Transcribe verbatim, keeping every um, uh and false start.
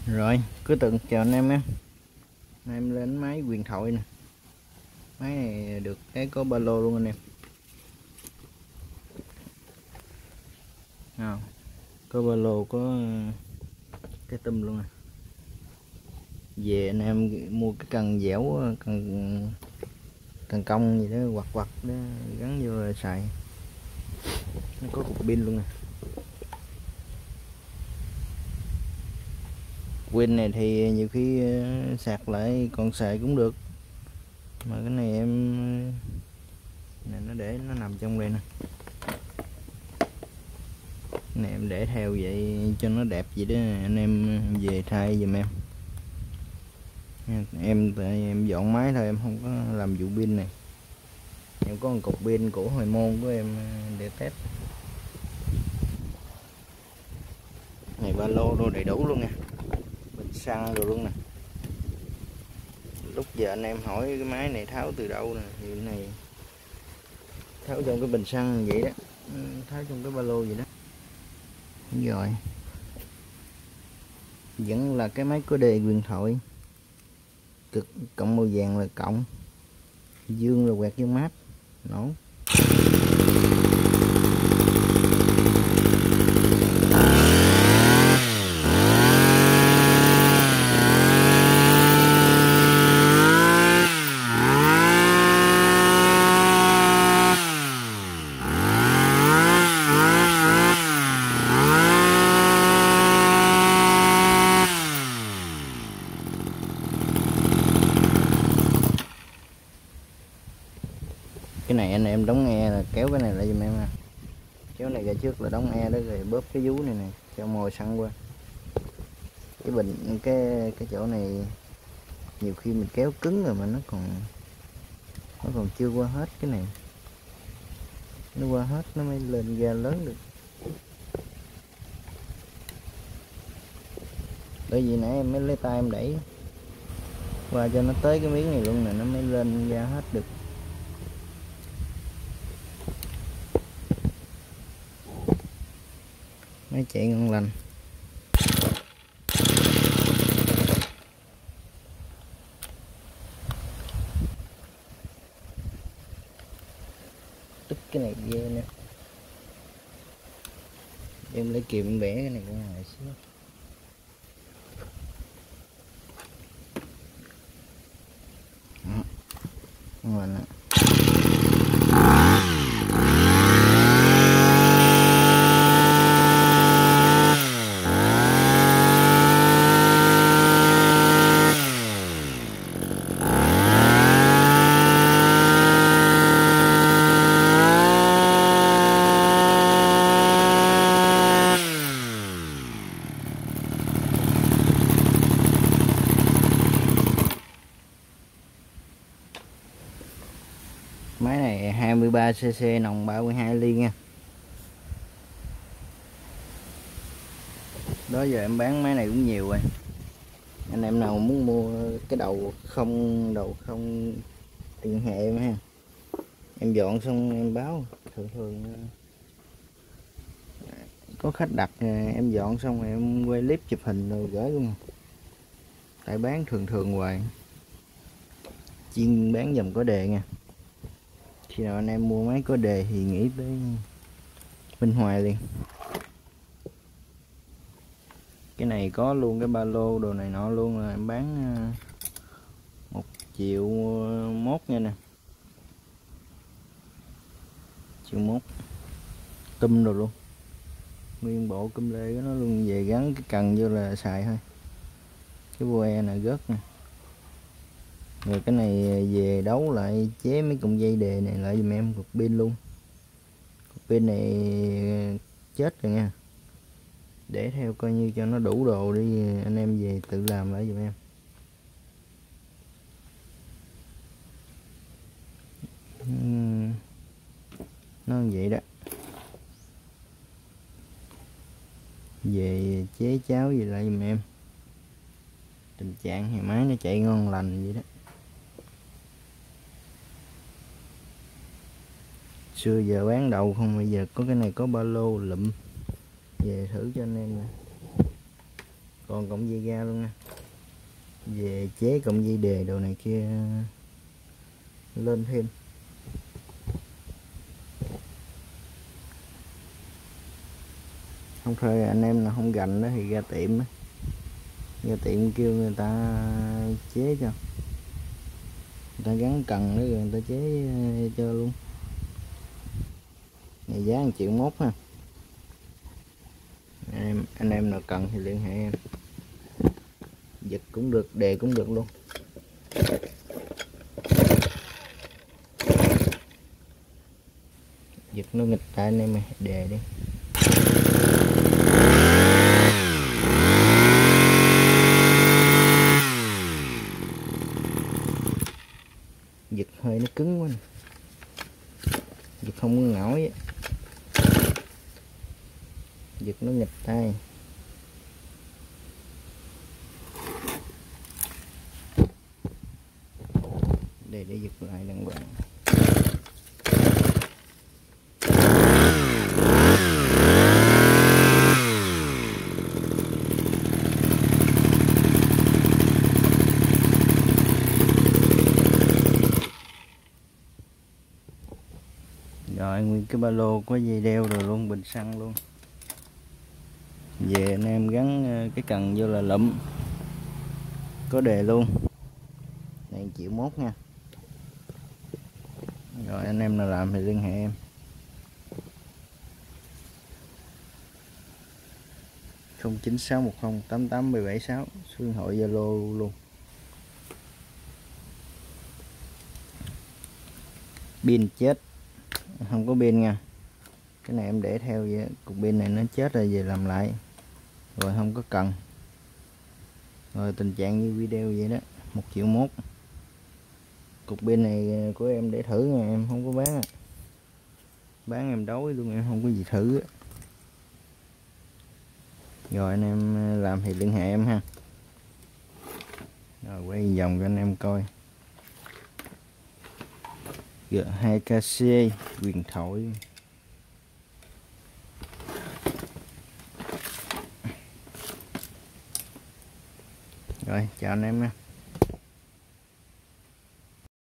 Rồi, cứ từng chào anh em nhé. Nay em lên máy huyền thoại nè. Máy này được cái có ba lô luôn anh em. Nào, có ba lô, có cái tùm luôn nè. Về anh em mua cái cần dẻo, cần cần cong gì đó quặt quặt đó gắn vô là xài. Nó có cục pin luôn nè. Pin này thì nhiều khi sạc lại còn xài cũng được. Mà cái này em này nó để nó nằm trong đây nè. Này em để theo vậy cho nó đẹp vậy đó, anh em về thay giùm em. Em tại em dọn máy thôi, em không có làm vụ pin này. Em có một cục pin của hồi môn của em để test. Này ba lô đồ đầy đủ luôn nha, bình xăng rồi luôn nè. Lúc giờ anh em hỏi cái máy này tháo từ đâu nè, thì cái này tháo trong cái bình xăng vậy đó, tháo trong cái ba lô vậy đó. Đúng rồi, vẫn là cái máy có đề huyền thoại. Cực cộng màu vàng là cộng, dương là quẹt dương mát nổ. Cái này anh em đóng e là kéo cái này lại giùm em ha. Kéo này ra trước là đóng e đó, rồi bóp cái vú này nè cho mồi xăng qua. Cái bình cái cái chỗ này nhiều khi mình kéo cứng rồi mà nó còn nó còn chưa qua hết cái này. Nó qua hết nó mới lên ga lớn được. Bởi vì nãy em mới lấy tay em đẩy qua cho nó tới cái miếng này luôn nè, nó mới lên ga hết được. Máy chạy ngon lành. Tức cái này ghê nè. Em lấy kìm bẻ cái này ra ngoài xíu. Đó, ngon lành ạ. Máy này hai mươi ba xê xê, nòng ba mươi hai ly nha. Đó giờ em bán máy này cũng nhiều rồi. Anh em nào muốn mua cái đầu không đầu không liên hệ em ha. Em dọn xong em báo. Thường thường có khách đặt em dọn xong rồi em quay clip chụp hình rồi gửi luôn. Tại bán thường thường hoài. Chuyên bán dòng có đề nha. Khi nào anh em mua máy có đề thì nghĩ tới Minh Hoài liền. Cái này có luôn cái ba lô đồ này nọ luôn, là em bán một triệu mốt nha nè. Triệu mốt tum rồi luôn, nguyên bộ cum lê của nó luôn, về gắn cái cần vô là xài thôi. Cái boe này gớt nè. Rồi cái này về đấu lại chế mấy cụm dây đề này lại giùm em, cục pin luôn. Cục pin này chết rồi nha, để theo coi như cho nó đủ đồ đi, anh em về tự làm lại giùm em. Nó vậy đó, về chế cháo gì lại giùm em. Tình trạng thì máy nó chạy ngon lành vậy đó. Xưa giờ bán đầu không, bây giờ có cái này có ba lô lụm, về thử cho anh em nè. còn cọng dây ga luôn nè, về chế cọng dây đề đồ này kia lên thêm. Không thôi anh em là không gành đó thì ra tiệm đó, ra tiệm kêu người ta chế cho, người ta gắn cần nữa rồi người ta chế cho luôn. Này giá một triệu mốt ha. Anh em, anh em nào cần thì liên hệ em. Giật cũng được, đề cũng được luôn. Giật nó nghịch tại anh em, đề đi. Giật hơi nó cứng quá nè. Giật không có ngỏi á. Giật nó nghịch tay. Để để giật lại đàng hoàng. Rồi nguyên cái ba lô có dây đeo rồi luôn, bình xăng luôn. Về anh em gắn cái cần vô là lụm, có đề luôn. Này triệu mốt nha. Rồi anh em nào làm thì liên hệ em. không chín sáu một không tám tám bảy bảy sáu, số điện thoại Zalo luôn. Pin chết, không có pin nha. Cái này em để theo vậy, cục pin này nó chết rồi về làm lại. Rồi không có cần. Rồi tình trạng như video vậy đó, một triệu mốt. Cục pin này của em để thử nha, em không có bán. Bán em đói luôn, em không có gì thử. Rồi anh em làm thì liên hệ em ha. Rồi quay vòng cho anh em coi. G hai K C huyền thoại. Rồi chào anh em nha.